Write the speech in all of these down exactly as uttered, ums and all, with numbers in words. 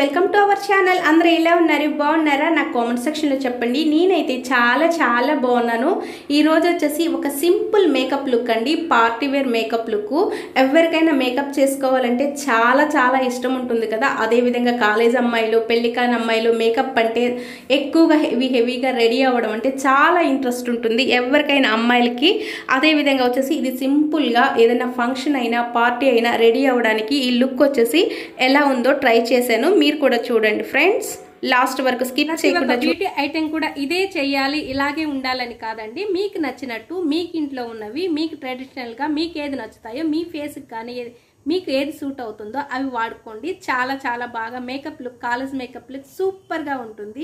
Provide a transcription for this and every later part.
Welcome to our channel. అందరూ ఎలా ఉన్నారు? బాగున్నారా? నా కామెంట్ సెక్షన్లో చెప్పండి. నేనైతే చాలా చాలా బాగున్నాను. ఈరోజు వచ్చేసి ఒక సింపుల్ మేకప్ లుక్ అండి, పార్టీ వేర్ మేకప్ లుక్. ఎవరికైనా మేకప్ చేసుకోవాలంటే చాలా చాలా ఇష్టం ఉంటుంది కదా. అదేవిధంగా కాలేజ్ అమ్మాయిలు, పెళ్లికాని అమ్మాయిలు మేకప్ అంటే ఎక్కువగా హెవీ హెవీగా రెడీ అవ్వడం అంటే చాలా ఇంట్రెస్ట్ ఉంటుంది ఎవరికైనా అమ్మాయిలకి. అదేవిధంగా వచ్చేసి ఇది సింపుల్గా ఏదైనా ఫంక్షన్ అయినా పార్టీ అయినా రెడీ అవ్వడానికి ఈ లుక్ వచ్చేసి ఎలా ఉందో ట్రై చేశాను. మీరు కూడా చూడండి ఫ్రెండ్స్, లాస్ట్ వరకు స్కిప్ చేయకుండా. బ్యూటీ ఐటెం కూడా ఇదే చేయాలి, ఇలాగే ఉండాలని కాదండి. మీకు నచ్చినట్టు మీకు ఇంట్లో ఉన్నవి, మీకు ట్రెడిషనల్గా మీకు ఏది నచ్చుతాయో, మీ ఫేస్కి కానీ మీకు ఏది సూట్ అవుతుందో అవి వాడుకోండి. చాలా చాలా బాగా makeup look, college makeup look సూపర్గా ఉంటుంది.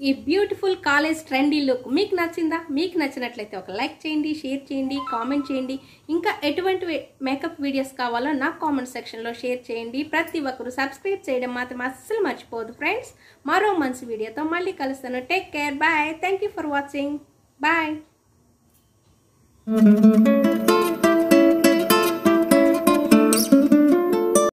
ఈ బ్యూటిఫుల్ కాలేజ్ ట్రెండీ లుక్ మీకు నచ్చిందా? మీకు నచ్చినట్లయితే ఒక లైక్ చేయండి, షేర్ చేయండి, కామెంట్ చేయండి. ఇంకా ఎటువంటి మేకప్ వీడియోస్ కావాలో నాకు కామెంట్ సెక్షన్లో షేర్ చేయండి. ప్రతి ఒక్కరు సబ్స్క్రైబ్ చేయడం మాత్రం అస్సలు మర్చిపోదు ఫ్రెండ్స్. మరో మంచి వీడియోతో మళ్ళీ కలుస్తాను. Take care, bye. Thank you for watching. Bye.